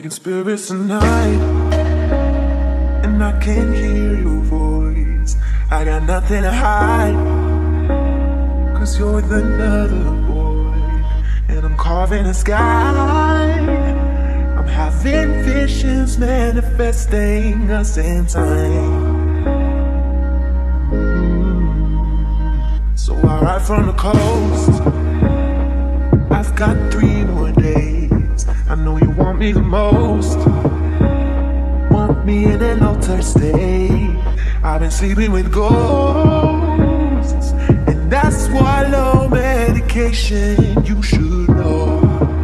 waking spirits tonight, and I can't hear your voice. I got nothing to hide, 'cause you're the other boy, and I'm carving the sky. I'm having visions manifesting us in time. So I ride from the coast. I've got 3 more days. I know you want me the most. Want me in an altered state. I've been sleeping with ghosts, and that's why low medication, you should know.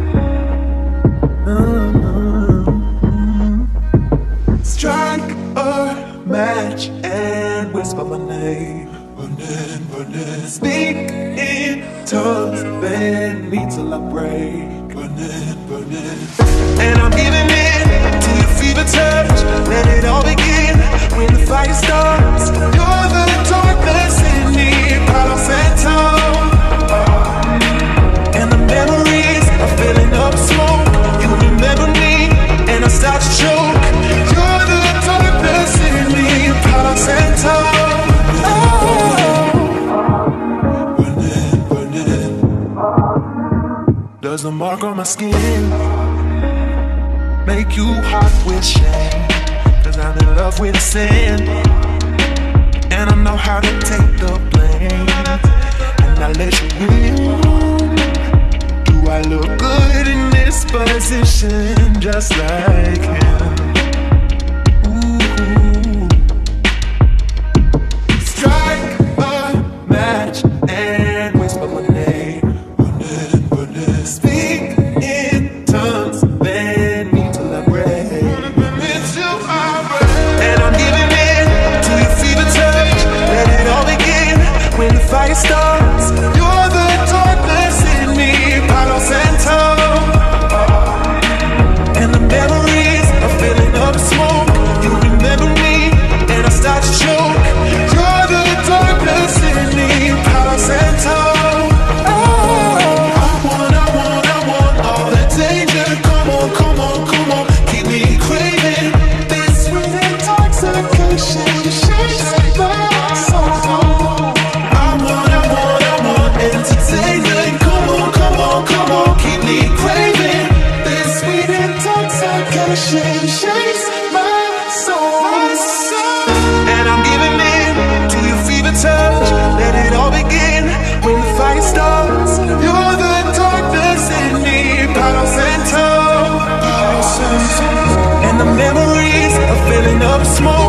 Strike a match and whisper my name. Burning, burning. Speak in tongues, bend me till I break. Burning, burning. And I'm giving in to your fever touch. Let it all begin when the fire starts. You're the darkness in me, Palo, Santo. And the memories are filling up smoke. You remember me, and I start to choke. You're the darkness in me, Palo, Santo. Does the mark on my skin make you hot with shame? 'Cause I'm in love with sin, and I know how to take the blame, and I let you in. Do I look good in this position, just like him? Ooh. Strike a match and whisper my name. Speak in tongues, bend me till I break. And I'm giving in to your fever touch. Let it all begin when the fire starts. You're the darkness in me, Palo, Santo. And the memories are filling up smoke. You remember me, and I start to choke. You're the darkness in me, Palo, Santo. Shakes my soul. And I'm giving in to your fever touch. Let it all begin when the fire starts. You're the darkness in me, Palo, Santo. And the memories are filling up smoke.